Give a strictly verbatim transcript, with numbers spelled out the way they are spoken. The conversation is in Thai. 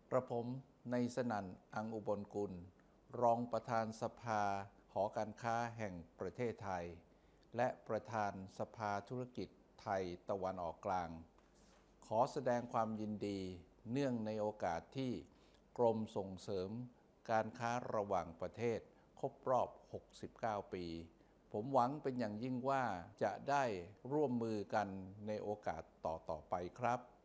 กระผมในสนั่นอังอุบลกุลรองประธานสภาหอการค้าแห่งประเทศไทยและประธานสภาธุรกิจไทยตะวันออกกลางขอแสดงความยินดีเนื่องในโอกาสที่กรมส่งเสริมการค้าระหว่างประเทศครบรอบ หกสิบเก้า ปีผมหวังเป็นอย่างยิ่งว่าจะได้ร่วมมือกันในโอกาสต่อๆไปครับ